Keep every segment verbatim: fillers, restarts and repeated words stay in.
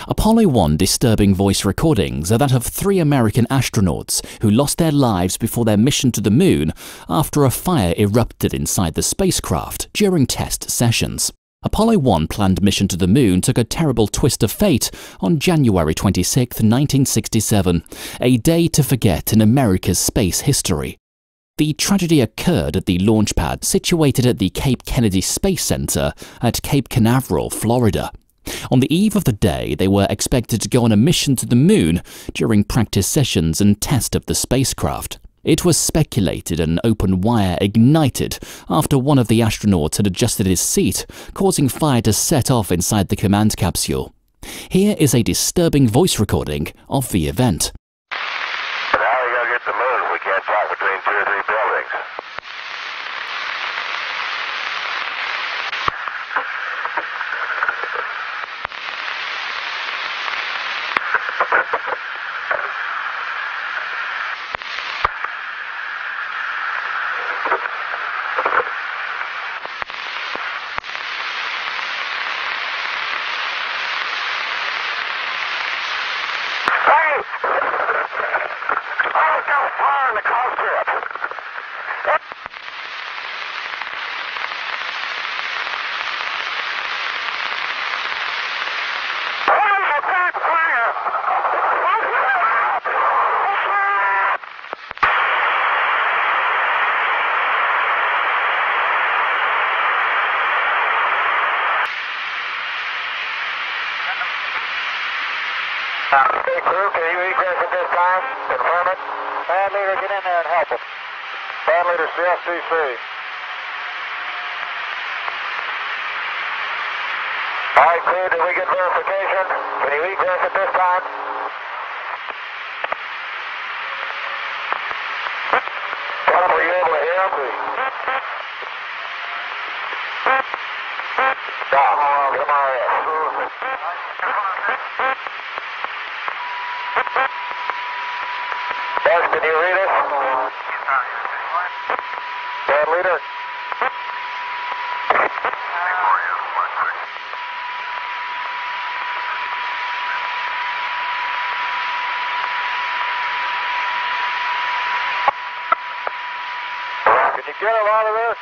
Apollo one disturbing voice recordings are that of three American astronauts who lost their lives before their mission to the moon after a fire erupted inside the spacecraft during test sessions. Apollo one planned mission to the moon took a terrible twist of fate on January twenty-sixth, nineteen sixty-seven, a day to forget in America's space history. The tragedy occurred at the launch pad situated at the Cape Kennedy Space Center at Cape Canaveral, Florida. On the eve of the day, they were expected to go on a mission to the moon during practice sessions and test of the spacecraft. It was speculated an open wire ignited after one of the astronauts had adjusted his seat, causing fire to set off inside the command capsule. Here is a disturbing voice recording of the event. Now we gotta get to the moon. We can't talk between two or three buildings. Oh, it's got fire in the cockpit. Hey, crew, can you egress at this time? Confirm it. Bad leader, get in there and help him. Bad leader, C S C C. All right, crew, did we get verification? Can you egress at this time? Tell him, were you able to hear him? Yeah, get him R S. Yes, can you read us? Bad leader? Can you get him out of this?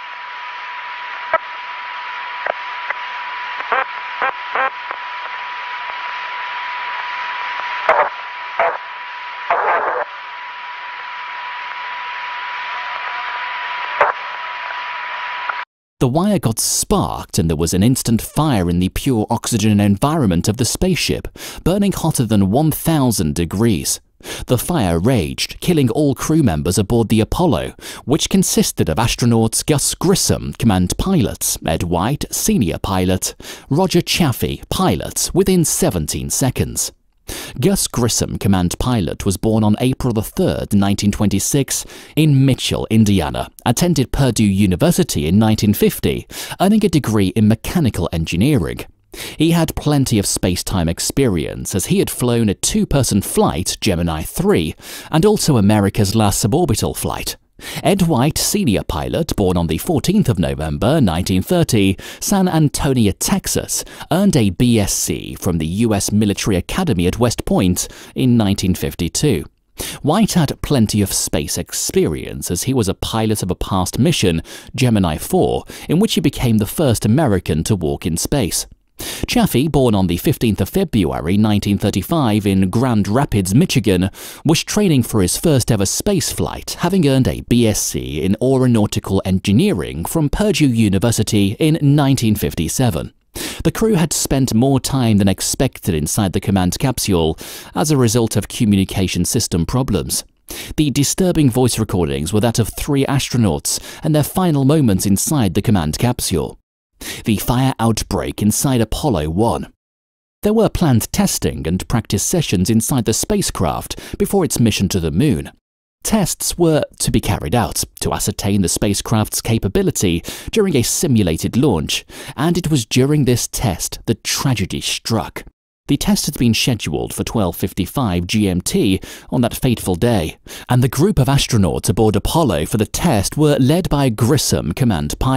The wire got sparked and there was an instant fire in the pure oxygen environment of the spaceship, burning hotter than one thousand degrees. The fire raged, killing all crew members aboard the Apollo, which consisted of astronauts Gus Grissom, command pilot, Ed White, senior pilot, Roger Chaffee, pilot, within seventeen seconds. Gus Grissom, command pilot, was born on April the third, nineteen twenty-six, in Mitchell, Indiana, attended Purdue University in nineteen fifty, earning a degree in mechanical engineering. He had plenty of space-time experience as he had flown a two-person flight, Gemini three, and also America's last suborbital flight. Ed White, senior pilot, born on the fourteenth of November, nineteen thirty, San Antonio, Texas, earned a B S c from the U S Military Academy at West Point in nineteen fifty-two. White had plenty of space experience as he was a pilot of a past mission, Gemini four, in which he became the first American to walk in space. Chaffee, born on the fifteenth of February nineteen thirty-five in Grand Rapids, Michigan, was training for his first ever space flight, having earned a B S c in aeronautical engineering from Purdue University in nineteen fifty-seven. The crew had spent more time than expected inside the command capsule as a result of communication system problems. The disturbing voice recordings were that of three astronauts and their final moments inside the command capsule. The fire outbreak inside Apollo one. There were planned testing and practice sessions inside the spacecraft before its mission to the moon. Tests were to be carried out to ascertain the spacecraft's capability during a simulated launch, and it was during this test that tragedy struck. The test had been scheduled for twelve fifty-five G M T on that fateful day, and the group of astronauts aboard Apollo for the test were led by Grissom, command pilot.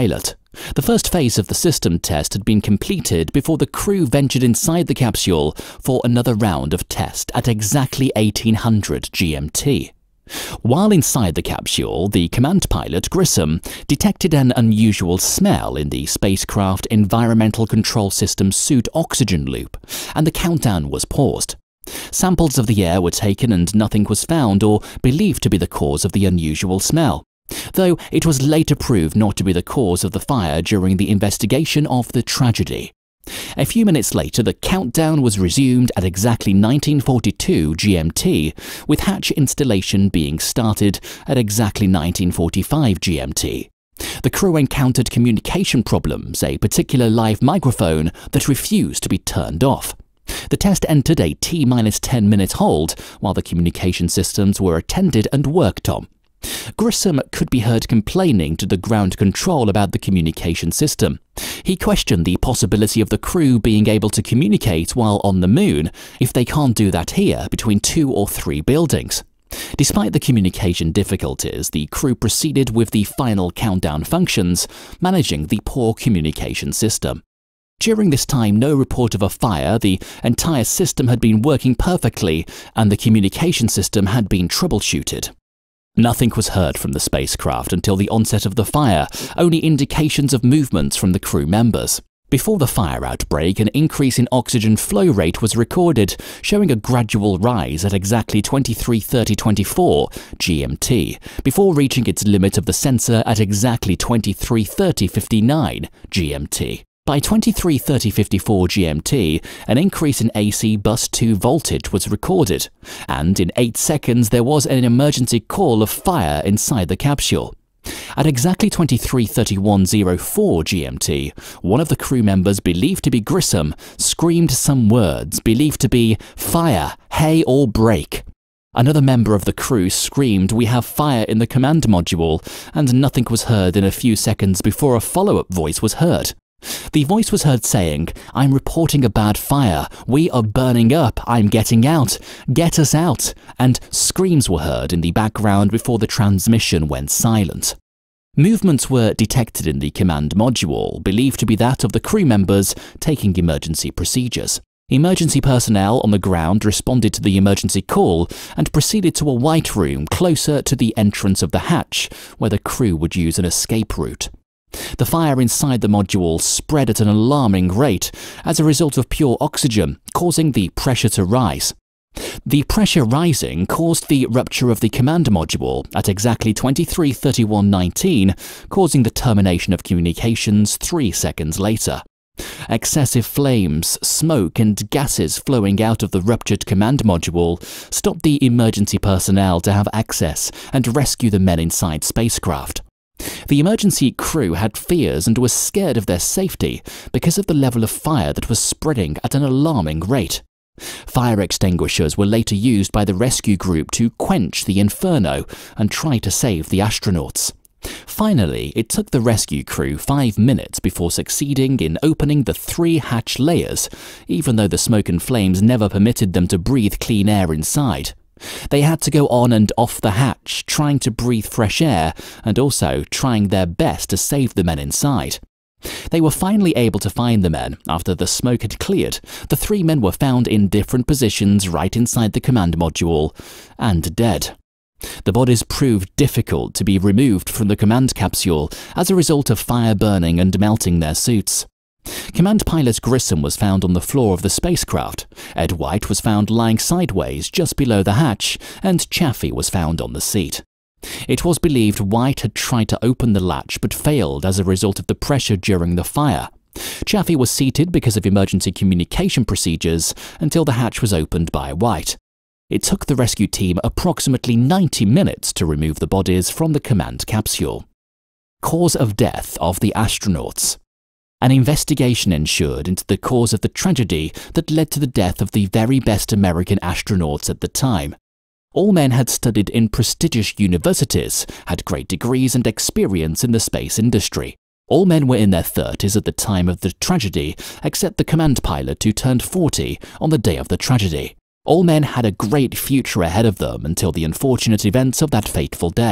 The first phase of the system test had been completed before the crew ventured inside the capsule for another round of test at exactly eighteen hundred G M T. While inside the capsule, the command pilot, Grissom, detected an unusual smell in the spacecraft environmental control system suit oxygen loop, and the countdown was paused. Samples of the air were taken and nothing was found or believed to be the cause of the unusual smell, though it was later proved not to be the cause of the fire during the investigation of the tragedy. A few minutes later, the countdown was resumed at exactly nineteen forty-two G M T, with hatch installation being started at exactly nineteen forty-five G M T. The crew encountered communication problems, a particular live microphone that refused to be turned off. The test entered a T minus ten minute hold while the communication systems were attended and worked on. Grissom could be heard complaining to the ground control about the communication system. He questioned the possibility of the crew being able to communicate while on the moon if they can't do that here between two or three buildings. Despite the communication difficulties, the crew proceeded with the final countdown functions, managing the poor communication system. During this time, no report of a fire, the entire system had been working perfectly, and the communication system had been troubleshooted. Nothing was heard from the spacecraft until the onset of the fire, only indications of movements from the crew members. Before the fire outbreak, an increase in oxygen flow rate was recorded, showing a gradual rise at exactly twenty-three thirty twenty-four G M T, before reaching its limit of the sensor at exactly twenty-three thirty fifty-nine G M T. By twenty-three thirty fifty-four G M T, an increase in A C bus two voltage was recorded, and in eight seconds there was an emergency call of fire inside the capsule. At exactly twenty-three thirty-one oh four G M T, one of the crew members believed to be Grissom screamed some words believed to be "fire, hay or break." Another member of the crew screamed, "We have fire in the command module," and nothing was heard in a few seconds before a follow-up voice was heard. The voice was heard saying, "I'm reporting a bad fire, we are burning up, I'm getting out, get us out," and screams were heard in the background before the transmission went silent. Movements were detected in the command module, believed to be that of the crew members taking emergency procedures. Emergency personnel on the ground responded to the emergency call and proceeded to a white room closer to the entrance of the hatch, where the crew would use an escape route. The fire inside the module spread at an alarming rate as a result of pure oxygen, causing the pressure to rise. The pressure rising caused the rupture of the command module at exactly twenty-three thirty-one nineteen, causing the termination of communications three seconds later. Excessive flames, smoke and gases flowing out of the ruptured command module stopped the emergency personnel to have access and rescue the men inside spacecraft. The emergency crew had fears and was scared of their safety because of the level of fire that was spreading at an alarming rate. Fire extinguishers were later used by the rescue group to quench the inferno and try to save the astronauts. Finally, it took the rescue crew five minutes before succeeding in opening the three hatch layers, even though the smoke and flames never permitted them to breathe clean air inside. They had to go on and off the hatch, trying to breathe fresh air and also trying their best to save the men inside. They were finally able to find the men after the smoke had cleared. The three men were found in different positions right inside the command module and dead. The bodies proved difficult to be removed from the command capsule as a result of fire burning and melting their suits. Command pilot Grissom was found on the floor of the spacecraft, Ed White was found lying sideways just below the hatch, and Chaffee was found on the seat. It was believed White had tried to open the latch but failed as a result of the pressure during the fire. Chaffee was seated because of emergency communication procedures until the hatch was opened by White. It took the rescue team approximately ninety minutes to remove the bodies from the command capsule. Cause of death of the astronauts. An investigation ensured into the cause of the tragedy that led to the death of the very best American astronauts at the time. All men had studied in prestigious universities, had great degrees and experience in the space industry. All men were in their thirties at the time of the tragedy, except the command pilot who turned forty on the day of the tragedy. All men had a great future ahead of them until the unfortunate events of that fateful day.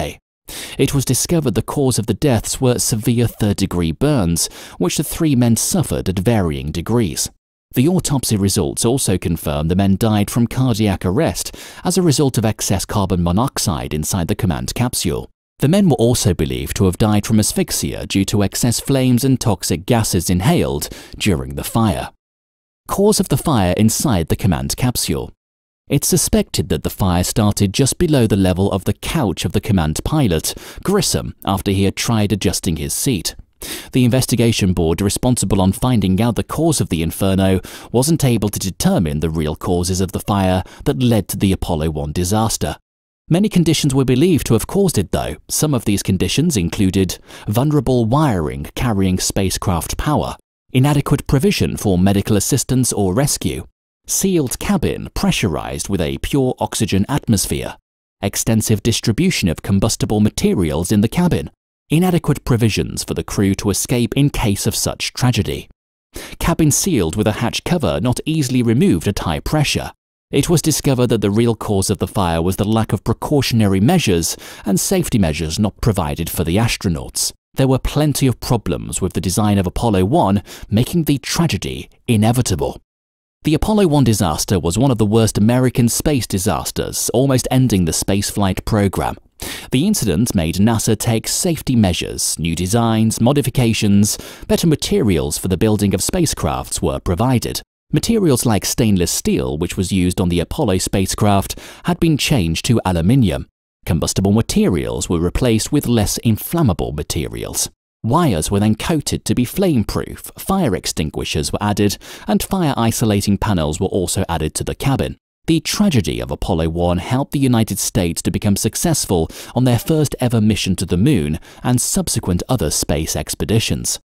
It was discovered the cause of the deaths were severe third-degree burns, which the three men suffered at varying degrees. The autopsy results also confirmed the men died from cardiac arrest as a result of excess carbon monoxide inside the command capsule. The men were also believed to have died from asphyxia due to excess flames and toxic gases inhaled during the fire. Cause of the fire inside the command capsule. It's suspected that the fire started just below the level of the couch of the command pilot, Grissom, after he had tried adjusting his seat. The investigation board responsible on finding out the cause of the inferno wasn't able to determine the real causes of the fire that led to the Apollo one disaster. Many conditions were believed to have caused it, though. Some of these conditions included vulnerable wiring carrying spacecraft power, inadequate provision for medical assistance or rescue, sealed cabin pressurized with a pure oxygen atmosphere, extensive distribution of combustible materials in the cabin, inadequate provisions for the crew to escape in case of such tragedy, cabin sealed with a hatch cover not easily removed at high pressure. It was discovered that the real cause of the fire was the lack of precautionary measures and safety measures not provided for the astronauts. There were plenty of problems with the design of Apollo one, making the tragedy inevitable. The Apollo one disaster was one of the worst American space disasters, almost ending the spaceflight program. The incident made NASA take safety measures, new designs, modifications, better materials for the building of spacecrafts were provided. Materials like stainless steel, which was used on the Apollo spacecraft, had been changed to aluminium. Combustible materials were replaced with less inflammable materials. Wires were then coated to be flame-proof, fire extinguishers were added, and fire-isolating panels were also added to the cabin. The tragedy of Apollo one helped the United States to become successful on their first ever mission to the Moon and subsequent other space expeditions.